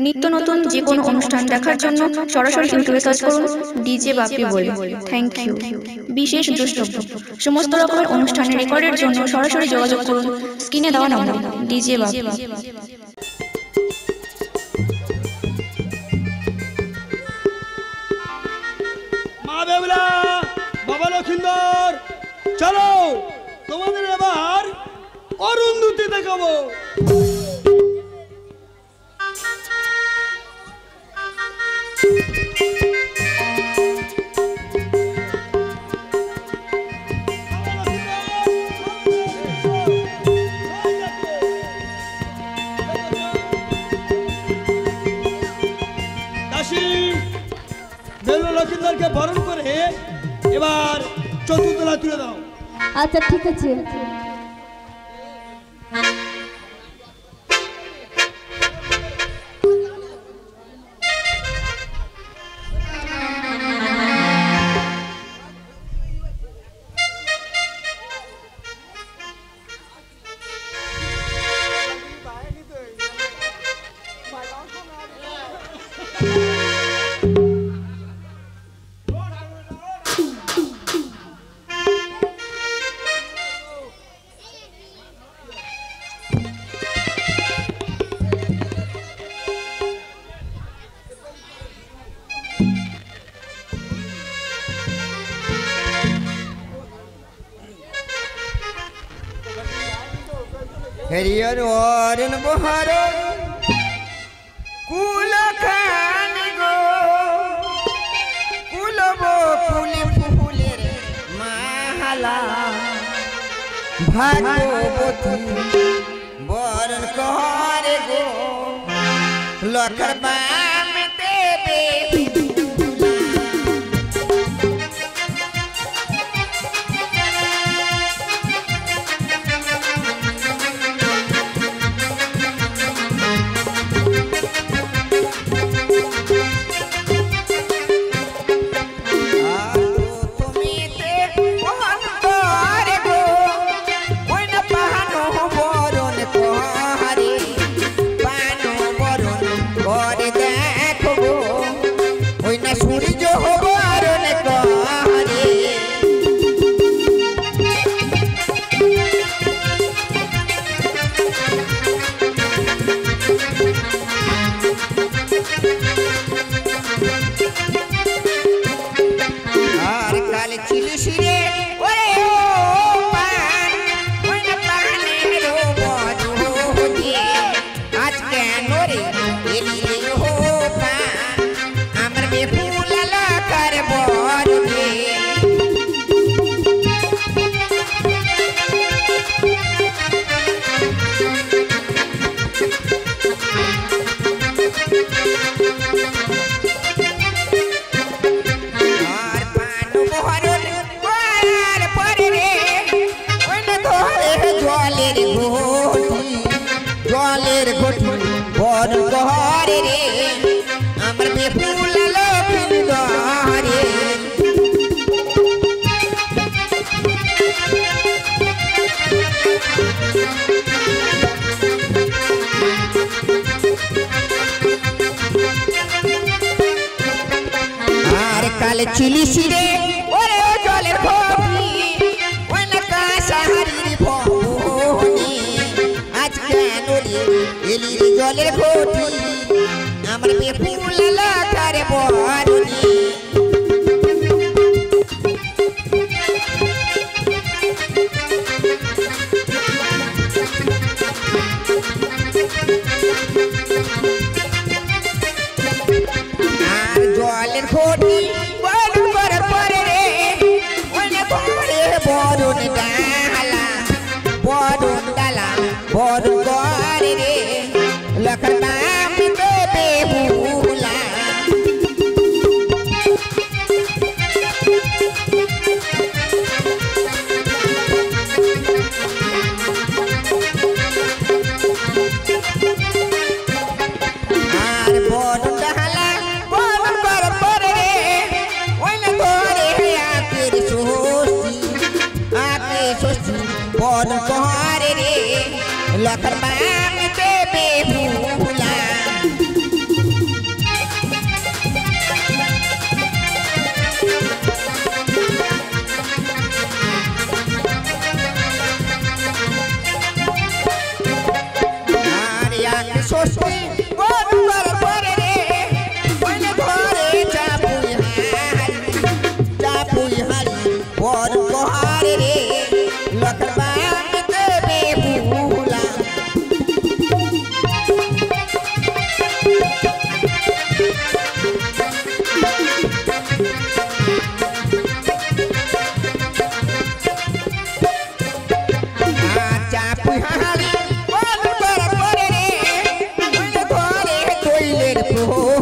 নিত্য নতুন যে কোনো অনুষ্ঠান দেখার জন্য সরাসরি ইউটিউবে সার্চ করুন ডিজে বাপি বলে। Thank you. বিশেষ দ্রষ্টব্য, সমস্ত রকমের অনুষ্ঠানের রেকর্ডের জন্য সরাসরি যোগাযোগ করুন স্ক্রিনে দেওয়া নম্বর ডিজে বাপি। মা বেবলা, বাবা লক্ষিন্দর, চলো তোমাদের এবার অরুন্ধতি দেখাবো। লক্ষিন্দরকে বরণ করে এবার চতুর্থলা তুলে দাও। আচ্ছা ঠিক আছে। हरियर वारन बहारो कुल खान गो कुलबो फूले फूले रे माला भागवती वारन कहरे गो लखर बाम देवे चिली सिरे ओरे जलेर खोपी ओना का शहरी भोनी आज केन रे एली जलेर खोपी हमर पे फूल लागारे बरुनी आर जलेर खोपी लखर बाम देवे भूला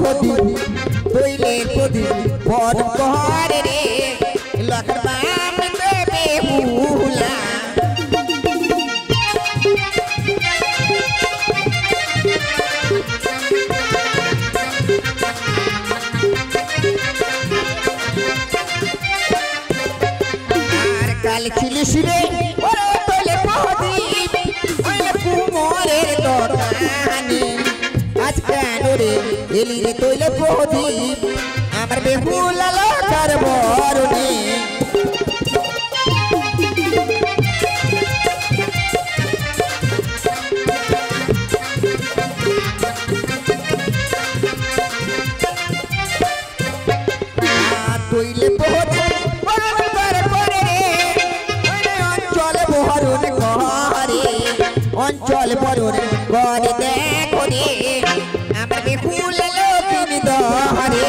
প্রদীপ তৈলের প্রদীপ বন করে রে লক্ষণ বাম দেবে হুলা আর কাল ছিলিস রে ওরে তৈলে প্রদীপ ওইলে কুমোরের দোকানে আজ কেন রে এলি রে তৈলে প্রদীপ আমার বেহুলা লক্ষার বরণে তৈলে প্রদীপ বরণ করে করে রে ওইলে অঞ্চলে বহরণ করে অঞ্চল বরণ করে দেখো রে আমার বেহুলা লক্ষ্মী দহরে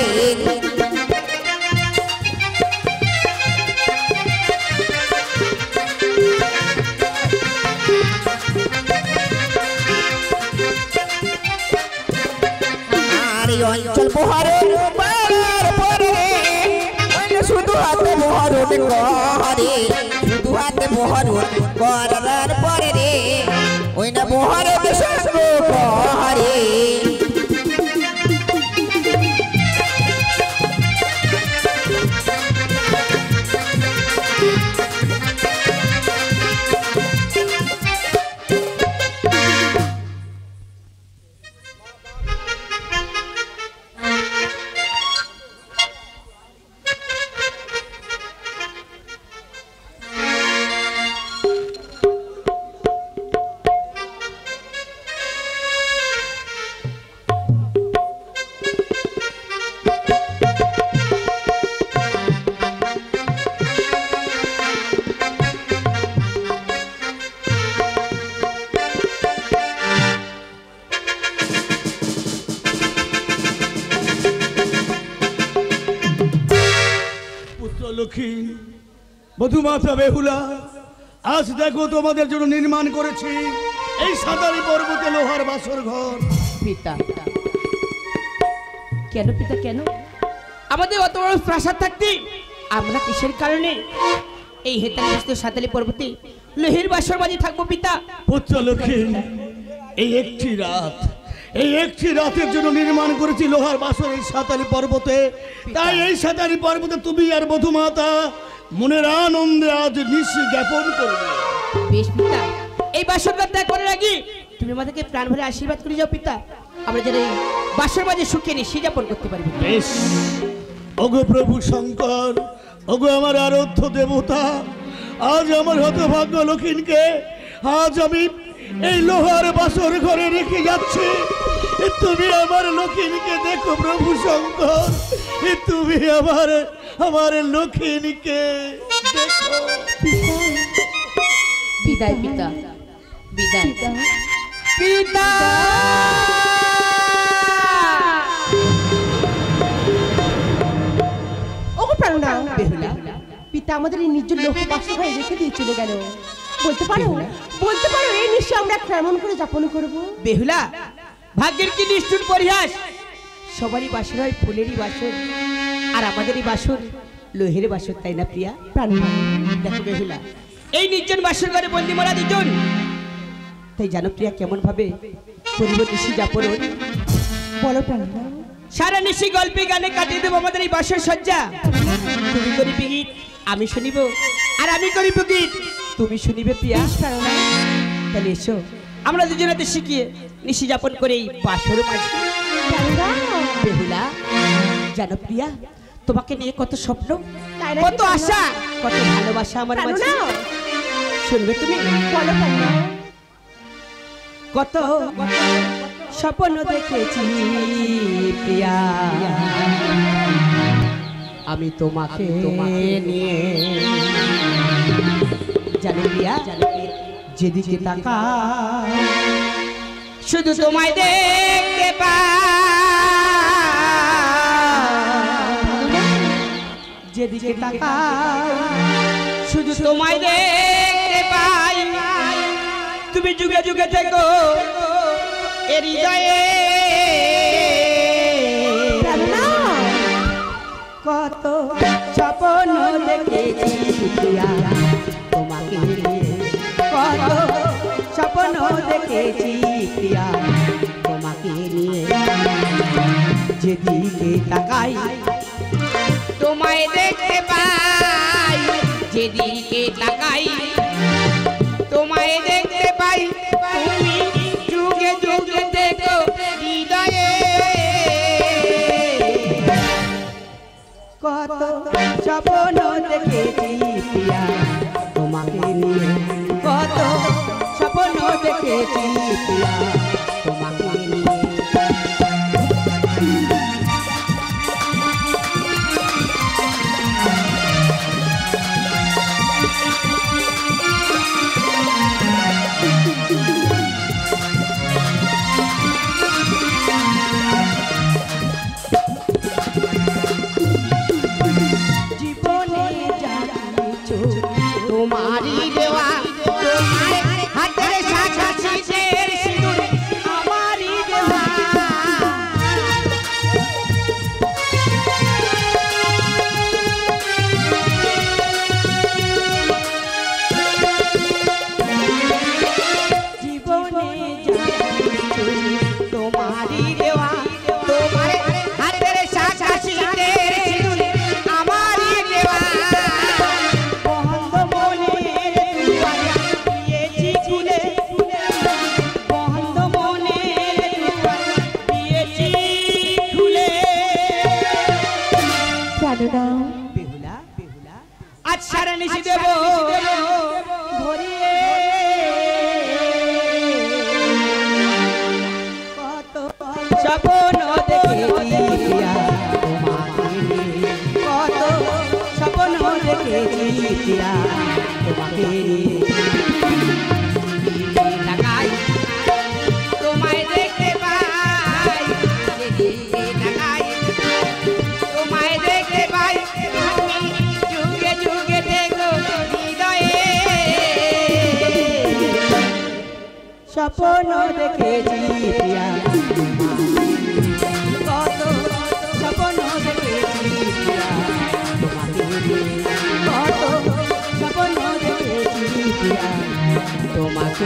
অঞ্চল বহরণ করার পরে শুধু হাতে বহরণ করে শুধু হাতে বহরণ করার পরে রে ওই না বহরণ সঙ্গ করে লক্ষ্মী বধূমাতা বেহুলা আজ দেখো তোমাদের জন্য নির্মাণ করেছি এই সাদারি পর্বতে লোহার বাসর ঘর। পিতা কেন পিতা কেন আমাদের অত বড় প্রাসাদ থাকতে আমরা কিসের কারণে এই হেতালিস্থ সাতালি পর্বতে লোহের বাসর বাজি থাকবো পিতা? পুত্র লক্ষ্মী এই একটি রাতের জন্য নির্মাণ করেছি লোহার বাসর এই সাতারি পর্বতে। তাই এই সাতারি পর্বতে তুমি আর বধূমাতা মনের আনন্দে আজ নিশি জ্ঞাপন করবে। বেশ পিতা, এই বাসর রাত ত্যাগ করার আগে তুমি আমাদেরকে প্রাণ ভরে আশীর্বাদ করে যাও পিতা, আমরা যেন এই বাসর বাজে সুখে নিশি যাপন করতে পারি। বেশ। ওগো প্রভু শঙ্কর, ওগো আমার আরাধ্য দেবতা, আজ আমার হতভাগ্য লক্ষ্মীকে আজ আমি এই লোহার বাসর ঘরে রেখে যাচ্ছি। তুমি আমার লক্ষ্মীকে দেখো প্রভু শঙ্কর, তুমি আমার লক্ষ্মীকে দেখো। বিদায় পিতা, বিদায় পিতা। ওগো প্রাণনা বেহুলা, পিতা আমাদের এই নিজ লোক বাসর ঘরে রেখে দিয়ে চলে গেল। বলতে পারো এই নিশ্চয় আমরা কেমন করে যাপন করব? বেহুলা, ভাগ্যের কি নিষ্ঠুর পরিহাস, সবারই বাসর হয় ফুলেরই বাসর, আর আমাদেরই বাসর লোহের বাসর, তাই না প্রিয়া? প্রাণনা দেখো বেহুলা, এই নির্জন বাসর ঘরে বন্দি মোরা দুজন, তাই জানো প্রিয়া কেমন ভাবে করিব নিশি যাপন? বলো প্রাণনা। সারা নিশি গল্পে গানে কাটিয়ে দেবো আমাদের এই বাসর সজ্জা। তুমি করিবে গীত, আমি শুনিব, আর আমি করিব গীত, তুমি শুনিবে প্রিয়া। তাহলে এসো আমরা দুজনাতে শিখিয়ে নিশি যাপন করে এই বাসর মাঝে। বেহুলা, জানো প্রিয়া, তোমাকে নিয়ে কত স্বপ্ন, কত আশা, কত ভালোবাসা আমার মাঝে। শুনবে তুমি? বলো প্রাণনা। কত স্বপ্ন দেখেছি প্রিয়া আমি তোমাকে নিয়ে, জানো প্রিয়া, যেদিকে তাকাই শুধু তোমায় দেখতে পাই, যেদিকে তাকাই শুধু তোমায় দেখতে পাই। তুমি যুগে যুগে থেকো এ হৃদয়ে, কত স্বপ্ন দেখেছি প্রিয়া তোমাকে নিয়ে কত স্বপ্ন দেখেছি প্রিয়া তোমাকে নিয়ে যেদিকে তাকাই তোমায় দেখতে পাই যেদিকে তাকাই তোমায় দেখতে পাই তুমি যুগে যুগে দেখো হৃদয়ে কত স্বপ্ন দেখেছি প্রিয়া তোমাকে নিয়ে কত স্বপ্ন দেখেছি প্রিয়া তোমাকে নিয়ে তোমারি দেওয়া তোমার হাতের সাজাশিসের সিঁদুর আমারি দেওয়া জীবনে তোমারি দেওয়া তোমার হাতের সাজাশিসের সিঁদুর আমারি দেওয়া আজ সারা নিশি দেব ভরিয়ে কত স্বপ্ন দেখেছি প্রিয়া তোমাকে নিয়ে কত স্বপ্ন দেখেছি প্রিয়া তোমাকে নিয়ে তাকাই তোমায় দেখতে পাই যেদিকে তাকাই তোমায় দেখতে পাই যুগে যুগে দেখো হৃদয়ে স্বপ্ন দেখেছি প্রিয়া কত স্বপ্ন দেখেছি প্রিয়া তোমাকে নিয়ে কত স্বপ্ন দেখেছি প্রিয়া তোমাকে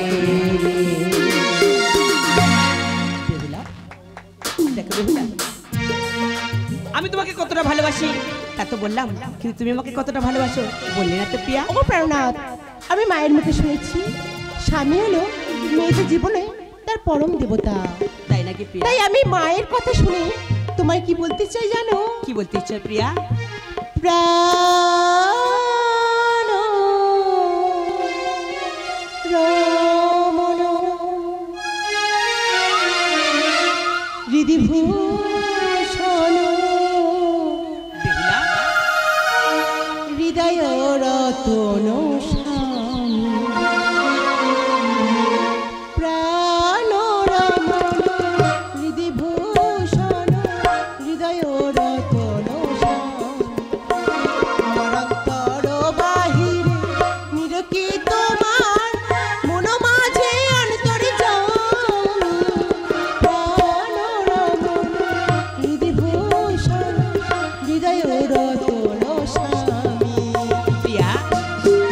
আমি তোমাকে কতটা ভালোবাসি তা তো বললাম কিন্তু তুমি আমাকে কতটা ভালোবাসো বললে না তো প্রিয়া ও প্রাণনাথ, আমি মায়ের মুখে শুনেছি স্বামী হলো মেয়েদের জীবনে তার পরম দেবতা। তাই নাকি প্রিয়া? তাই আমি মায়ের কথা শুনে তোমায় কি বলতে চাই জানো? কি বলতে ইচ্ছা প্রিয়া? প্রাণ রমণ হৃদিভূষণ হৃদয় রতন প্রাণ রমণ হৃদিভূষণ হৃদয় রতন মরন্তর বাহিরে নিরকি তোমার মন মাঝে অন্তরে প্রাণ রমণ হৃদিভূষণ হৃদয় রতন স্বামী। প্রিয়া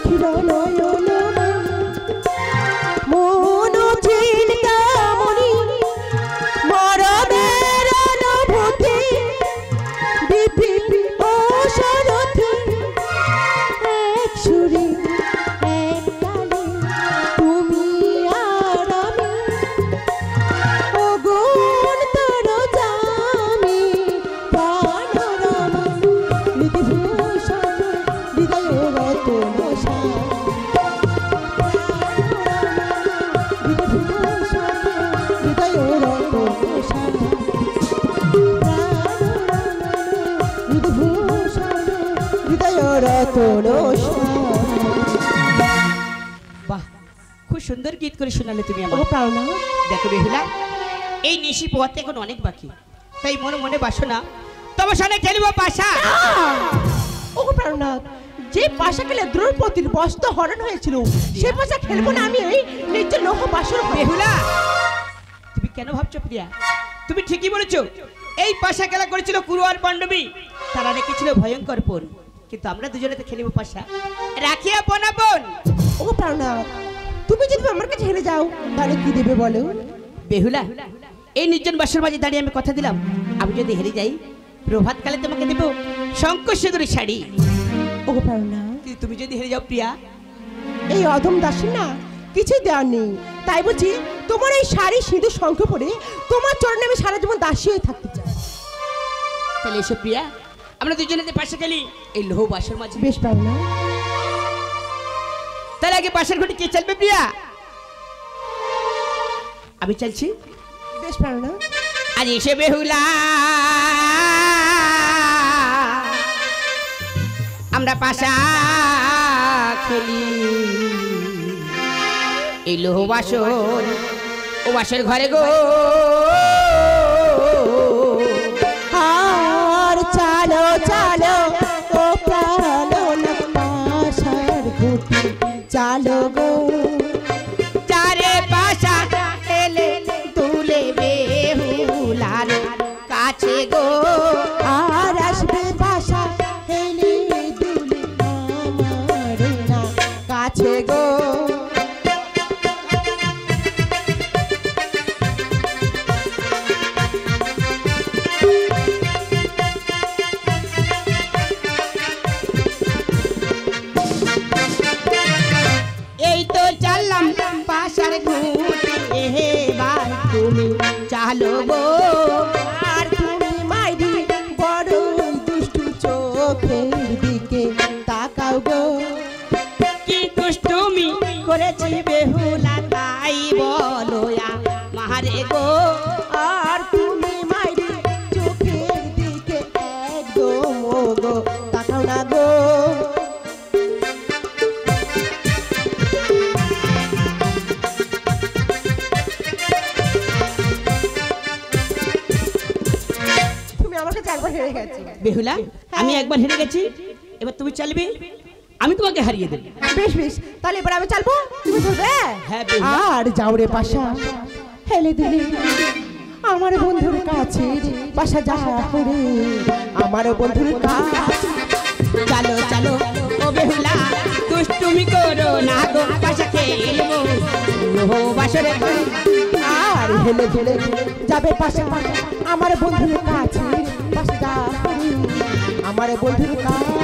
পাখির নয়ন মন চিন্তামণি মরণের অনুভূতি বিপিন ও সারথি এক সুরে এক তালে তুমি আর আমি অগুণ তরজামি প্রাণরমা নিধিভূষণ হৃদয় রতন বাহ, খুব সুন্দর গীত করে শোনালে তুমি আমার। ও প্রাণনা দেখো বেহুলা, এই নিশি পথ এখন অনেক বাকি, তাই মনে মনে বাসনা তোমার সামনে খেলব পাশা। ও প্রাণনা, যে পাশা খেলে দ্রৌপদীর বস্ত্র হরণ হয়েছিল সে পাশা খেলবো না আমি এই নিজ লোহ বাসর বেহুলা, তুমি কেন ভাবছো প্রিয়া? তুমি ঠিকই বলেছো, এই পাশা খেলা করেছিল কুরু আর পাণ্ডবী, তারা রেখেছিল ভয়ঙ্কর পণ, কিন্তু আমরা দুজনেতে খেলিব পাশা রাখিয়া বনাবন। ও প্রাণনা, তুমি যদি আমার কাছে হেরে যাও তাহলে কি দেবে বলো? বেহুলা, এই নির্জন বাসর মাঝে দাঁড়িয়ে আমি কথা দিলাম, আমি যদি হেরে যাই প্রভাতকালে তোমাকে দেব শঙ্খ সিঁদুরের শাড়ি। ও প্রাণনা, কিন্তু তুমি যদি হেরে যাও প্রিয়া, এই অধম দাসী না কিছুই দেওয়ার নেই, তাই বলছি তোমার এই শাড়ি সিঁদুর শঙ্খ পরে তোমার চরণে আমি সারা জীবন দাসী হয়ে থাকতে চাই। তাহলে এসো প্রিয়া, আমরা দুজনেতে পাশে খেলি এই লোহ বাসর মাঝে। বেশ প্রাণনা, তাহলে আগে পাশের ঘটি কে চলবে প্রিয়া? আমি চলছি। বেশ প্রাণনা, আজ এসে বেহুলা আমরা পাশা খেলি এই লোহ বাসর ও বাসর ঘরে গো। আর চালো চালো ও প্রাণনা পাশার ঘুটি চালো গো। চারে পাশা এলে তুলে বেহুলার কাছে গো। আর আসবে পাশা হেলে দুলে আমার না কাছে গো। এই তো চাললাম পাশার ঘুটি এবার তুমি চালো গো। আর তুমি মাইরি বড় দুষ্টু চোখের দিকে তাকাও গো। কি দুষ্টুমি করেছি বেহুলা তাই বলো মারে গো। আর তুমি মাইরি চোখের দিকে একদম গো তাকাও না গো। তুমি আমার কাছে একবার হেরে গেছো। বেহুলা, আমি একবার হেরে গেছি, এবার তুমি চালবে, আমি তোমাকে হারিয়ে দেব। বেশ বেশ, তাহলে এবার আমি চালবো, তুমি ধরবে। হ্যাঁ, বেহুলা। আর যাও রে পাশা হেলে দিলে আমার বন্ধুর কাছে পাশা যা করে আমার বন্ধুর কাছে। চালো চালো ও বেহুলা, দুষ্টুমি করো না গো, পাশা খেলবো লোহ বাসরে গো। আর হেলে দিলে যাবে পাশা আমার বন্ধুর কাছে পাশা যা করে আমার বন্ধুর কাছে।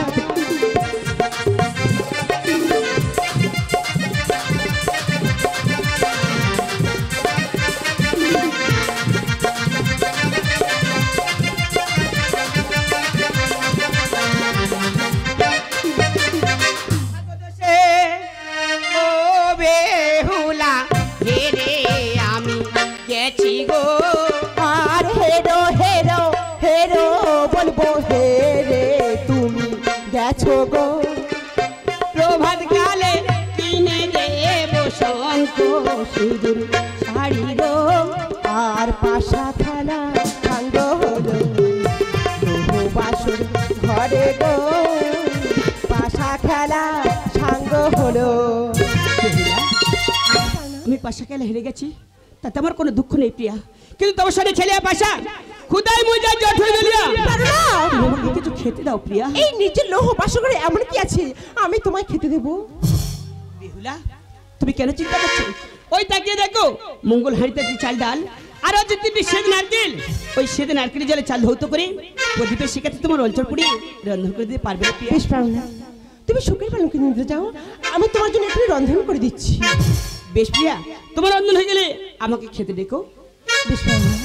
ও বেহুলা হেরে আমি গেছি গো। আর হেরো হেরো হেরো বলবো হেরে তুমি গেছো গো। প্রভাত কালে কিনে দেব শঙ্খ সিঁদুর শাড়ি গো। আর পাশা থানা ভাঙ্গ হলো লোহ বাসর ঘরে গো। পাশা খেলা সাঙ্গ হলো। আমি পাশা খেলে হেরে গেছি, তাতে আমার কোনো দুঃখ নেই প্রিয়া, কিন্তু তোমার সাথে খেলে পাশা খুদাই মজা জট হয়ে গেলিয়া প্রাণনাথ, তুমি আমাকে কিছু খেতে দাও প্রিয়া। এই নিচের লৌহ বাসঘরে এমন কি আছে আমি তোমায় খেতে দেবো? বেহুলা তুমি কেন চিন্তা করছো? ওই তাকিয়ে দেখো মঙ্গল হাঁড়িতে কি চাল ডাল আর ওই যে তিনটি সেদ নারকেল, ওই সেদ নারকেলের জলে চাল ধৌত করে প্রদীপের শিখাতে তোমার অঞ্চল পুড়িয়ে রন্ধন করে দিতে পারবে না প্রিয়া? বেশ প্রাণনাথ, তুমি সুখের পালনকে নিতে যাও, আমি তোমার জন্য একটু রন্ধন করে দিচ্ছি। বেশ প্রিয়া, তোমার রন্ধন হয়ে গেলে আমাকে খেতে ডেকো। বেশ প্রাণনাথ,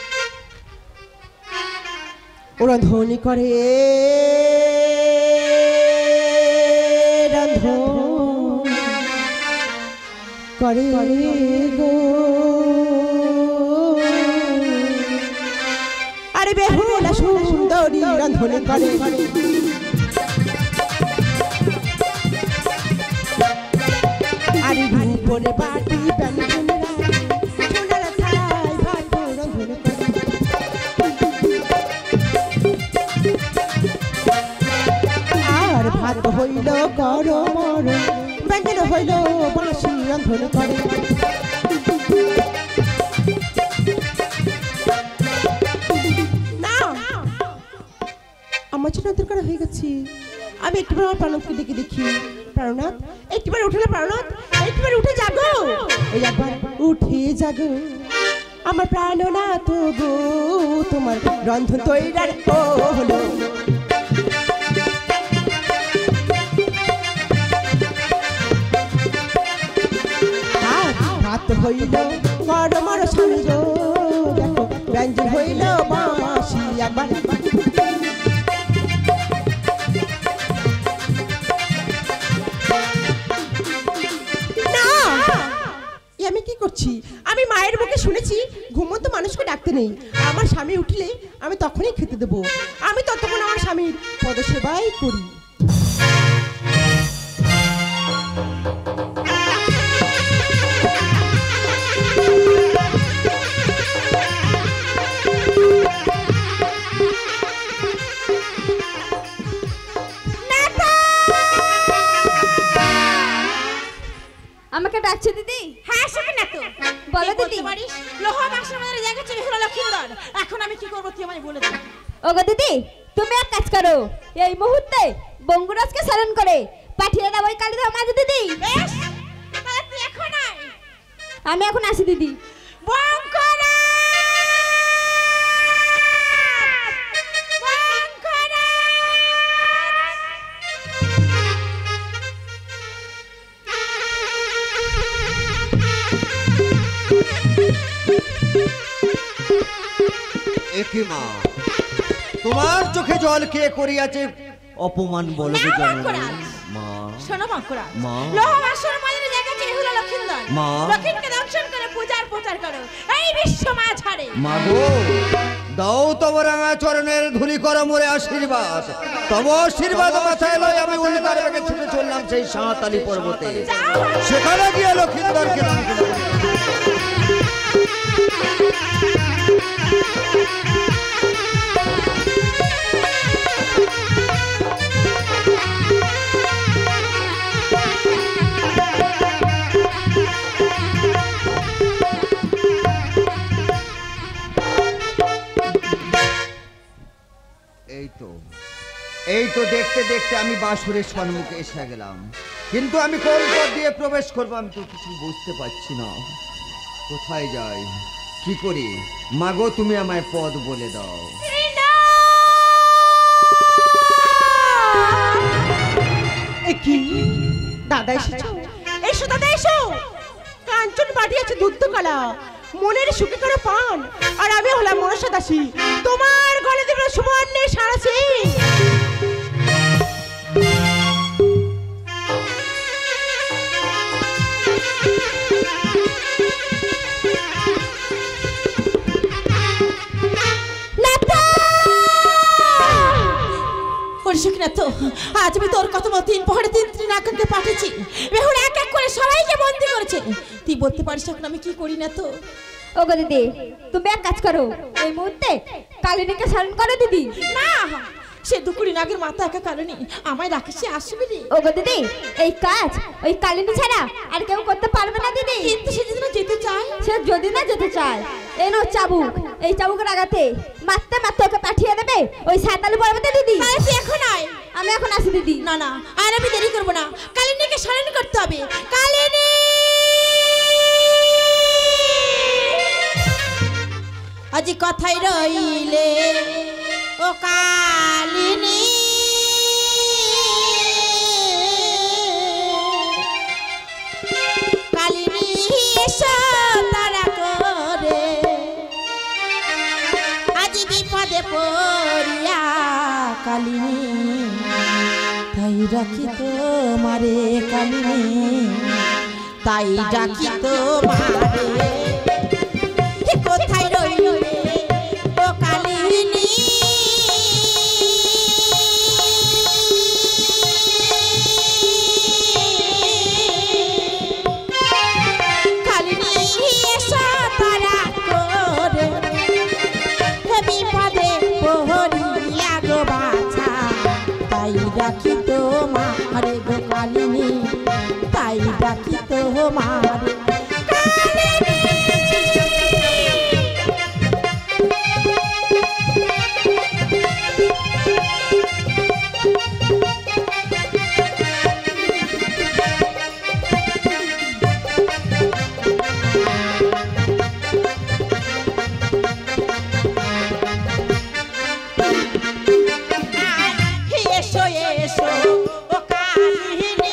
ওরা ধ্বনি করে রন্ধন করে গো, আরে বেহুলা সুন্দরী রন্ধন করে। আরে রূপরে বাটি সোনার থালায় ভাত রন্ধন করে। আর ভাত হইল গরম, ব্যঞ্জন হইল বাঁশি রন্ধন করে। না, আমার জন্য রন্ধন করা হয়ে গেছে। আমি একটুবার আমার প্রাণনাথকে ডেকে দেখি। প্রাণনাথ, একটুবার উঠে না প্রাণনাথ, একটুবার উঠে জাগো, ওই একবার উঠে জাগো আমার প্রাণনাথ গো, তোমার রন্ধন তৈরি হলো। ভাত হইল গরম সঞ্জ, দেখো ব্যঞ্জন হইল বাঁশি একবার। না, আমি কি করছি? আমি মায়ের মুখে শুনেছি ঘুমন্ত মানুষকে ডাকতে নেই, আমার স্বামী উঠলে আমি তখনই খেতে দেবো। আমি ততক্ষণ আমার স্বামীর পদসেবাই করি। আমাকে ডাকছে দিদি? হ্যাঁ শুনে না তো বলো দিদি। লোহা বাক্সের মধ্যে জায়গা চেয়ে হলো লক্ষিন্দর, এখন আমি কি করবো তুই আমায় বলে দে। ওগো দিদি, তুমি এক কাজ করো, এই মুহূর্তে বঙ্গুরাজকে স্মরণ করে পাঠিয়ে দাও ওই কালীধর মাঝে দিদি। বেশ, তাহলে তুই এখন আয়। আমি এখন আসি দিদি। একি মা, তোমার চোখে জল কে করিয়াছে অপমান বলো তো জননী? মা শোনো বাঁকুড়া, মা। লোহা বাক্সের মধ্যে জায়গা চেয়ে হলো লক্ষিন্দর, মা। লক্ষিণকে দর্শন করে পূজার প্রচার করো এই বিশ্ব মা ছাড়ে। মা গো, দাও তব রাঙা চরণের ধুলি কর মোরে আশীর্বাদ। তব আশীর্বাদ মাথায় লয় আমি উল্কার বেগে ছুটে চললাম সেই সাঁতালি পর্বতে, সেখানে গিয়ে লক্ষিন্দরকে এই তো দেখতে দেখতে আমি বাসুরের সম্মুখে এসে গেলাম, কিন্তু আমি কোন পথ দিয়ে প্রবেশ করবো আমি তো কিছু বুঝতে পারছি না। কোথায় যাই, কি করি? মাগো, তুমি আমায় পথ বলে দাও। কি দাদা এসেছো? এসো দাদা এসো। কাঞ্চন পাঠিয়েছে দুধ কলা, মনের সুখে করে পান, আর আমি হলাম মনসা দাসী, তোমার গলে দেবে সুবর্ণের সারাসি। আজ আমি তোর কত তিন পহরে তিন ত্রিনাককে পাঠিয়েছি, বেহুলা এক এক করে সবাইকে বন্দি করেছে। তুই বলতে পারিস এখন আমি কি করি না তো? ওগো দিদি, তুমি এক কাজ করো, এই মুহূর্তে কালিনীকে স্মরণ করো দিদি। না, সে দুকুড়ি নাগের মাথা একা কারণে আমায় রাখে, সে আসবে রে। ওগো দিদি, এই কাজ ওই কালিনী ছাড়া আর কেউ করতে পারবে না দিদি। কিন্তু সে যদি না যেতে চায়, সে যদি না যেতে চায় এই নাও চাবুক, এই চাবুকের আঘাতে মারতে মারতে ওকে পাঠিয়ে দেবে ওই সাঁতালি পর্বতে দিদি। তাহলে তুই এখন আয়। আমি এখন আসি দিদি। না না, আর আমি দেরি করবো না, কালিনীকে স্মরণ করতে হবে। কালিনী, আজ কথাই রইলে ও কালিনী, কালিনী এসো তারা করে, আজ বিপদে পড়িয়া কালিনী, তাই রাখি তোমারে কালিনী, তাই ডাকি তোমারে, কোথায় রইলে ও কালিনী, কালিনী এসো তারা করে, বিপদে পড়িয়া গো বাছা, তাই ডাকি তোমারে গো কালিনী, তাই ডাকি তোমারে। এসো এসো ও কালিনী,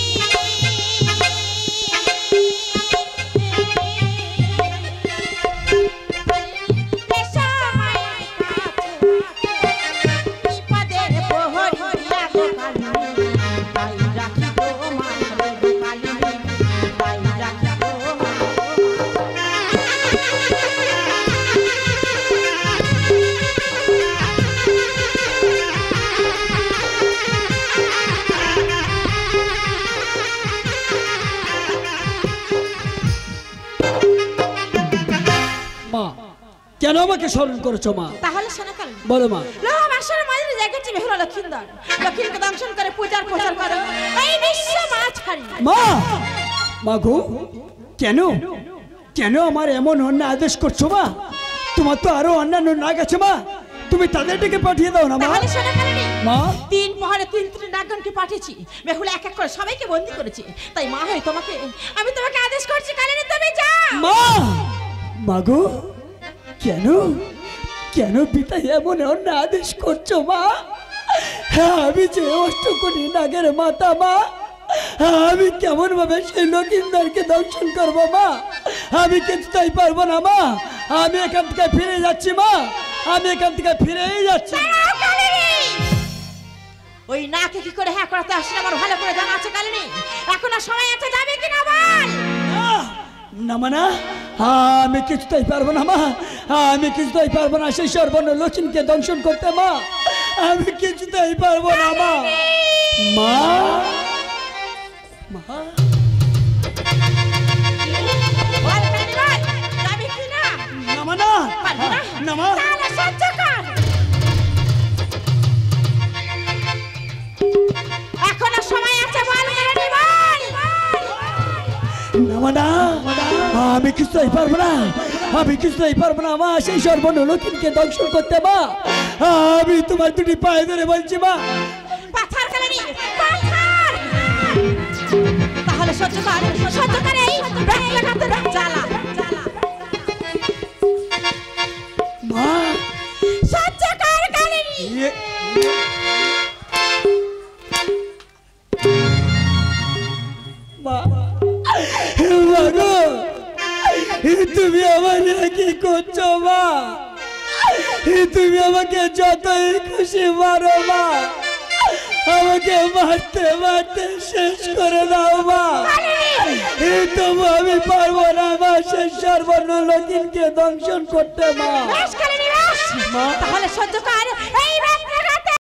এসো মায়ের কাছে, বিপদের প্রহরিয়া গো কালিনী, তাই রাখি তোমারে গো কালিনী, তাই রাখি তোমারে। মা, কেন আমাকে স্মরণ করেছো মা? তাহলে শোনো কালিনী, বলো মা। লোহা বাসনের মাঝে দেখেছি বেহুলা লক্ষিন্দর, লক্ষ্মীকে দংশন করে পূজার প্রচার করে এই বিশ্ব মাছ হারি। মা, মা গো, কেন কেন আমার এমন অন্যায় আদেশ করছো মা? তোমার তো আরো অন্যান্য নাগ আছে মা, তুমি তাদের ডেকে পাঠিয়ে দাও না মা। তাহলে শোনো কালিনী, মা, 3 প্রহরে 3 নাগনকে পাঠিয়েছি, বেহুলা এক এক করে সবাইকে বন্দি করেছে, তাই মা হয়ে তোমাকে আমি তোমাকে আদেশ করছি কালিনী তুমি যাও। মা, মা গো, কেন কেন পিতা এমন অন্যায় আদেশ করছো মা? হ্যাঁ, আমি যে অষ্টকোটি নাগের মাতা মা, আমি কেমন ভাবে সেই লক্ষিন্দরকে দংশন করবো মা? আমি কিছুতেই পারবো না মা, আমি এখান থেকে ফিরে যাচ্ছি মা, আমি এখান থেকে ফিরেই যাচ্ছি। দাঁড়াও কালিনী, ওই নাকে কি করে হ্যাঁ করাতে আসলে আমার ভালো করে জানা আছে কালিনী, এখন আর সময় আছে, যাবে কিনা বল। না মানা, আমি কিছুতেই পারবো না মা, আমি কিছুতেই পারবো না সেই সর্বর্ণ লক্ষ্মীকে দংশন করতে মা, আমি কিছুতেই পারবো না মা। মা, মা, বল কালিনী বল, যাবে কিনা? না মানা, পারবি না? না মা, তাহলে সহ্য কর, এখনো সময় আছে, বল কালিনী বল। না মানা, আমি কিছুতেই পারবো না, আমি কিছুতেই পারবো না মা সেই সর্বর্ণ লক্ষ্মীকে দংশন করতে মা, আমি তোমার দুটি পায়ে ধরে বলছি মা। পাথর কালিনী, পাথর। তাহলে সহ্য কর, সহ্য কর এই ব্যক্তিগত জ্বালা, মা, সহ্য কর কালিনী। মা, মা গো, তুমি আমার কি করছো মা? তুমি আমাকে যতই খুশি মারো মা, আমাকে মারতে মারতে শেষ করে দাও মা, তবু আমি পারবো না মা শেষ সর্বর্ণ লক্ষীকে দংশন করতে মা। বেশ কালিনী বেশ, তাহলে সহ্য কর এই